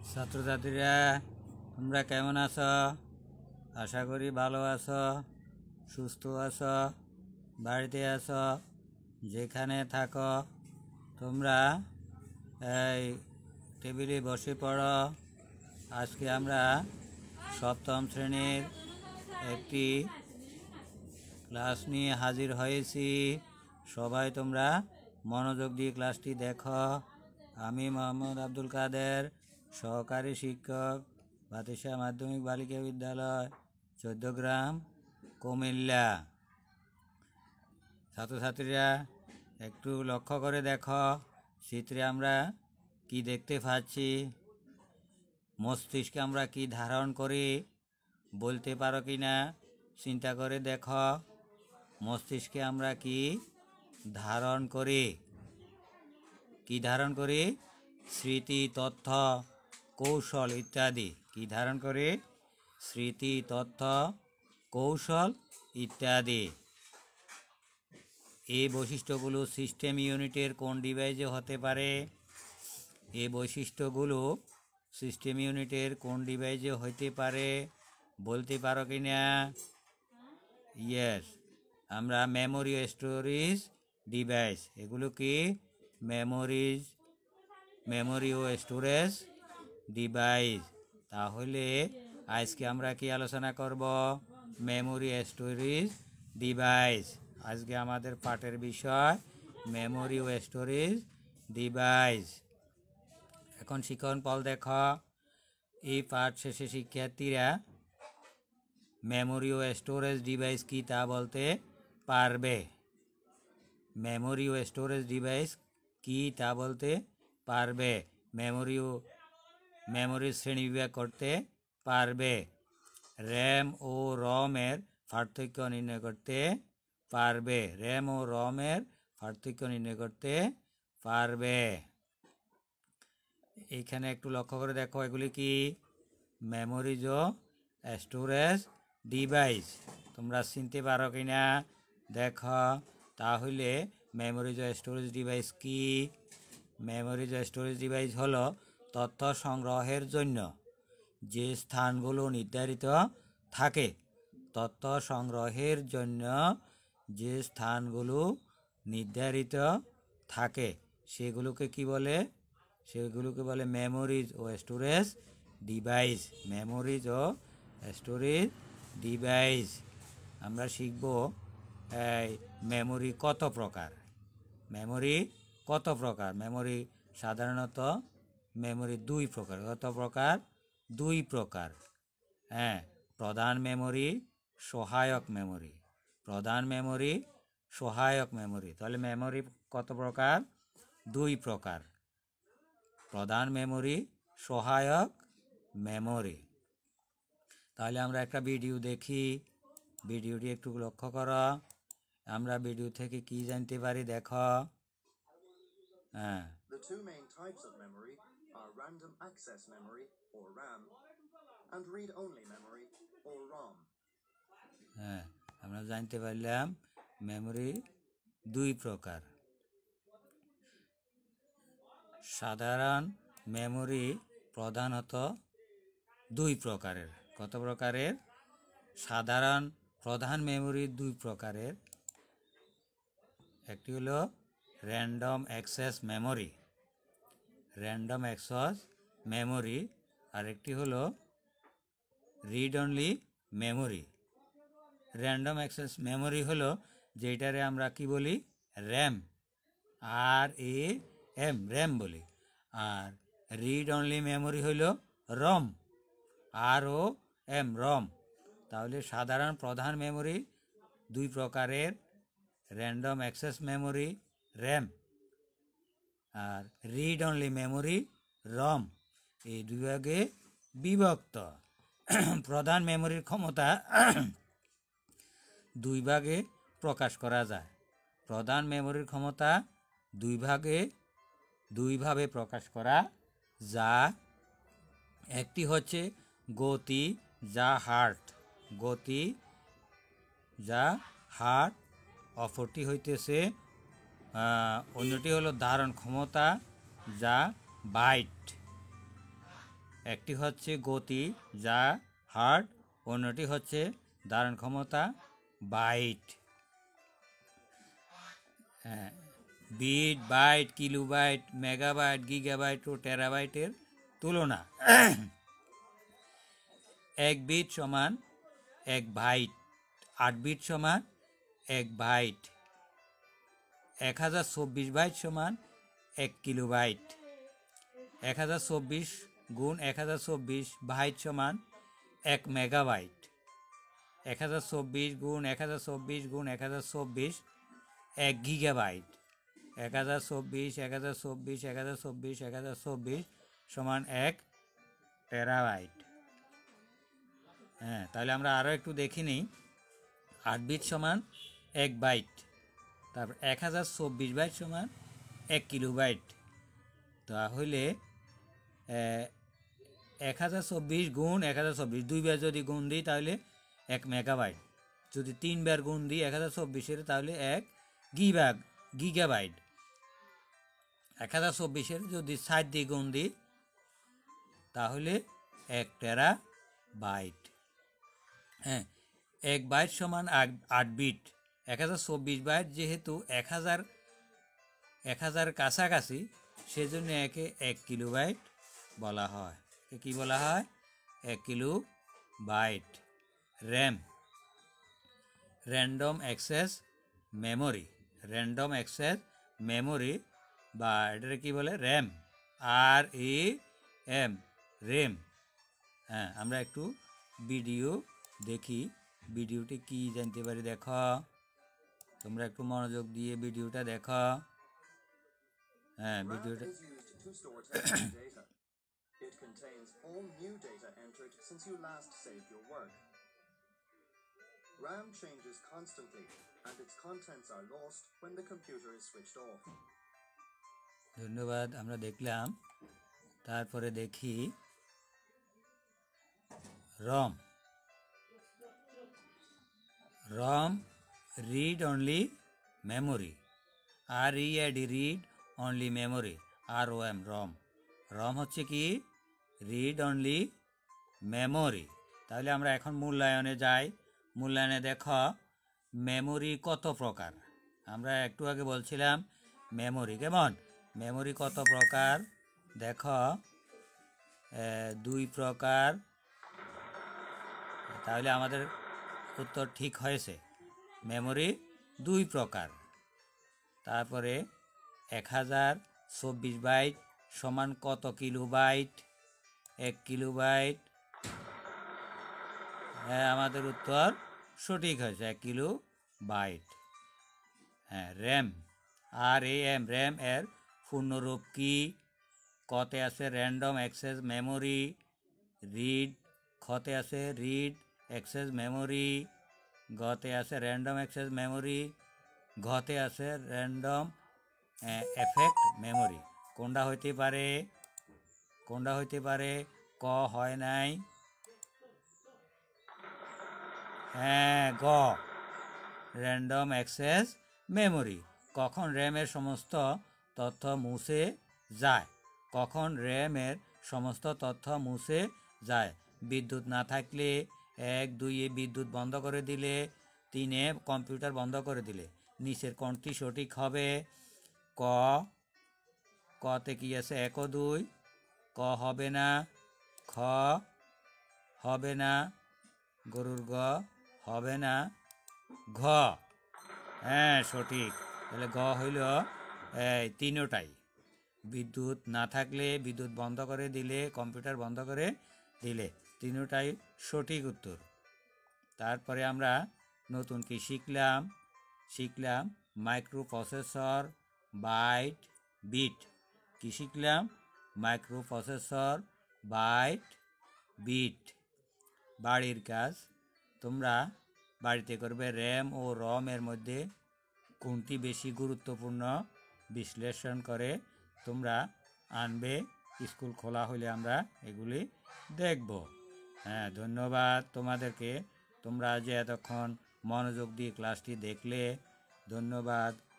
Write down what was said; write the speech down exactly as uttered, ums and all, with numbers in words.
ছাত্রছাত্রীরা তোমরা কেমন আছো? আশা করি ভালো আছো, সুস্থ আছো, বাড়িতে আছো। যেখানে থাকো তোমরা এই টেবিলে বসে পড়ো। আজকে আমরা সপ্তম শ্রেণীর একটি ক্লাস নিয়ে হাজির হয়েছি। সবাই তোমরা মনোযোগ দিয়ে ক্লাসটি দেখো। আমি মোহাম্মদ আব্দুল কাদের, সহকারী শিক্ষক, বাতিশা মাধ্যমিক বালিকা বিদ্যালয়, চৌদ্দগ্রাম, কুমিল্লা। ছাত্রছাত্রীরা একটু লক্ষ্য করে দেখো, চিত্রে আমরা কি দেখতে পাচ্ছি। মস্তিষ্কে আমরা কি ধারণ করি বলতে পারো কি না চিন্তা করে দেখো। মস্তিষ্কে আমরা কি ধারণ করি? কি ধারণ করি? স্মৃতি, তথ্য, কৌশল ইত্যাদি। কি ধারণ করি? স্মৃতি, তথ্য, কৌশল ইত্যাদি। এই বৈশিষ্ট্যগুলো সিস্টেম ইউনিটের কোন ডিভাইসে হতে পারে? এই বৈশিষ্ট্যগুলো সিস্টেম ইউনিটের কোন ডিভাইসে হতে পারে বলতে পারো কি না? ইয়েস, আমরা মেমোরি ও স্টোরেজ ডিভাইস। এগুলো কি? মেমোরিজ মেমোরি ও স্টোরেজ ডিভাইস। তাহলে আজকে আমরা কি আলোচনা করব? Memory storage device. আজকে আমাদের পাঠের বিষয় মেমোরি ও স্টোরেজ ডিভাইস। এখন শিক্ষণ ফল দেখো। এই পাঠ শেষে শিক্ষার্থীরা মেমোরি ও স্টোরেজ ডিভাইস কি তা বলতে পারবে। মেমোরি ও স্টোরেজ ডিভাইস কি তা বলতে পারবে। মেমোরি ও মেমোরি শ্রেণীবিভাগ করতে পারবে। র্যাম ও রমের পার্থক্য নির্ণয় করতে পারবে। র্যাম ও রমের পার্থক্য নির্ণয় করতে পারবে। এইখানে একটু লক্ষ্য করে দেখো, এগুলি কি? মেমোরিজ ও স্টোরেজ ডিভাইস। তোমরা চিনতে পারো কি না দেখো। তাহলে মেমোরিজ ও স্টোরেজ ডিভাইস কি? মেমোরিজ ও স্টোরেজ ডিভাইস হলো তথ্য সংগ্রহের জন্য যে স্থানগুলো নির্ধারিত থাকে। তথ্য সংগ্রহের জন্য যে স্থানগুলো নির্ধারিত থাকে সেগুলোকে কি বলে? সেগুলোকে বলে মেমোরিজ ও স্টোরেজ ডিভাইস। মেমোরিজ ও স্টোরেজ ডিভাইস। আমরা শিখব এই মেমোরি কত প্রকার। মেমোরি কত প্রকার? মেমোরি সাধারণত মেমোরি দুই প্রকার। কত প্রকার? দুই প্রকার। হ্যাঁ, প্রধান মেমোরি, সহায়ক মেমোরি। প্রধান মেমোরি, সহায়ক মেমোরি। তাহলে মেমোরি কত প্রকার? দুই প্রকার। প্রধান মেমোরি, সহায়ক মেমোরি। তাহলে আমরা একটা ভিডিও দেখি। ভিডিওটি একটু লক্ষ্য করো। আমরা ভিডিও থেকে কি জানতে পারি দেখো। হ্যাঁ, The two main types of memory are random access memory or RAM and read-only memory or ROM. হ্যাঁ, আমরা জানতে পারলাম মেমোরি দুই প্রকার। সাধারণ মেমোরি প্রধানত দুই প্রকারের। কত প্রকারের? সাধারণ প্রধান মেমোরি দুই প্রকারের। একটি হলো random access memory, random access memory. আর একটি হলো read only memory. Random access memory হলো যেটারে আমরা কি বলি? RAM, R A M, RAM বলি। আর রিড অনলি মেমোরি হলো রম, আর ও এম, রম। তাহলে সাধারণ প্রধান মেমোরি দুই প্রকারের, র্যান্ডম অ্যাক্সেস মেমোরি র্যাম আর রিড অনলি মেমোরি রম। এই দুই ভাগে বিভক্ত। প্রধান মেমোরির ক্ষমতা দুই ভাগে প্রকাশ করা যায়। প্রধান মেমোরির ক্ষমতা দুই ভাগে দুইভাবে প্রকাশ করা যায়। একটি হচ্ছে গতি যা হার্ট, গতি যা হার্ট। অপরটি হইতেছে অন্যটি হলো ধারণ ক্ষমতা যা বাইট। একটি হচ্ছে গতি যা হার্ট, অন্যটি হচ্ছে ধারণ ক্ষমতা বাইট। হ্যাঁ, bit, byte, kilobyte, megabyte, gigabyte ও টেরাবাইটের তুলনা। এক বিট সমান এক বাইট, আট বিট সমান এক বাইট, এক হাজার চব্বিশ বাইট সমান এক কিলোবাইট, এক হাজার চব্বিশ গুণ এক হাজার চব্বিশ বাইট সমান এক মেগাবাইট, এক হাজার চব্বিশ গুণ এক হাজার চব্বিশ গুণ এক হাজার চব্বিশ এক গিগাবাইট, এক হাজার চব্বিশ এক হাজার চব্বিশ এক হাজার চব্বিশ এক হাজার চব্বিশ সমান এক টেরাবাইট। হ্যাঁ, তাহলে আমরা আরও একটু দেখি নিই। আট বিট সমান এক বাইট, তারপর এক হাজার চব্বিশ বাইট সমান এক কিলোবাইট। তাহলে এক হাজার চব্বিশ গুণ এক হাজার চব্বিশ দুইবার যদি গুণ দিই তাহলে এক মেগাবাইট, যদি তিনবার গুণ দিই এক হাজার চব্বিশের তাহলে এক গিবা গিগাবাইট, এক হাজার চব্বিশের যদি ষাট দিয়ে গুণ দিই তাহলে এক টেরা বাইট। হ্যাঁ, এক বাইট সমান আট বিট, এক হাজার চব্বিশ বাইট যেহেতু এক হাজার এক হাজার কাছাকাছি সেজন্য একে এক কিলো বাইট বলা হয়। কি বলা হয়? এক kilo byte. RAM, random access memory, random access memory বা এটাকে কী বলে? RAM, R E M, RAM. হ্যাঁ, আমরা একটু ভিডিও দেখি, ভিডিওটি কি জানতে পারি দেখো, তোমরা একটু মনোযোগ দিয়ে ভিডিওটা দেখো। হ্যাঁ, ভিডিওটা It contains all new data entered since you last saved your work. RAM changes constantly and its contents are lost when the computer is switched off. ধন্যবাদ, আমরা দেখলাম। তারপরে দেখি ROM, ROM read only memory, আর E A D read only memory, R O M, ROM. ROM হচ্ছে কি? Read only memory. তাহলে আমরা এখন মূল্যায়নে যাই। মূল্যায়নে দেখো মেমোরি কত প্রকার। আমরা একটু আগে বলছিলাম মেমোরি কেমন, মেমোরি কত প্রকার দেখো, দুই প্রকার। তাহলে আমাদের উত্তর ঠিক হয়েছে, মেমোরি দুই প্রকার। তারপরে এক হাজার চব্বিশ বাইট সমান কত কিলো বাইট? এক কিলো বাইট। হ্যাঁ, আমাদের উত্তর সঠিক হয়েছে, এক কিলো বাইট। হ্যাঁ, RAM, R A M, RAM এর পূর্ণরূপ কি? কতে আছে র্যান্ডম অ্যাক্সেস মেমোরি, রিড, খতে আছে রিড অ্যাক্সেস মেমোরি, গতে আছে র্যান্ডম অ্যাক্সেস মেমোরি, ঘতে আছে র্যান্ডম এফেক্ট মেমোরি। কোনটা হইতে পারে? কোনটা হইতে পারে? ক হয় নাই। হ্যাঁ, গ, র্যান্ডম অ্যাক্সেস মেমোরি। কখন র্যামের সমস্ত তথ্য মুছে যায়? কখন র্যামের সমস্ত তথ্য মুছে যায়? বিদ্যুৎ না থাকলে, এক, দুইয়ে বিদ্যুৎ বন্ধ করে দিলে, তিনে কম্পিউটার বন্ধ করে দিলে। নিচের কোনটি সঠিক হবে? ক, কতে কি আছে? এক ও দুই, ক হবে না, খ হবে না, গরুর গ হবে না, ঘ হ্যাঁ সঠিক। তাহলে গ হইল এই তিনোটাই। বিদ্যুৎ না থাকলে, বিদ্যুৎ বন্ধ করে দিলে, কম্পিউটার বন্ধ করে দিলে, তিনোটাই সঠিক উত্তর। তারপরে আমরা নতুন কি শিখলাম? শিখলাম মাইক্রো প্রসেসর, বাইট, বিট। কি শিখলাম? Micro processor, byte, bit. বাড়ির কাজ তোমরা বাড়িতে করবে। র্যাম ও রম এর মধ্যে কোনটি বেশি গুরুত্বপূর্ণ বিশ্লেষণ করে তোমরা আনবে। স্কুল খোলা হলে আমরা এগুলি দেখব। হ্যাঁ, ধন্যবাদ তোমাদেরকে। তোমরা যে এতক্ষণ মনোযোগ দিয়ে ক্লাসটি দেখলে, ধন্যবাদ।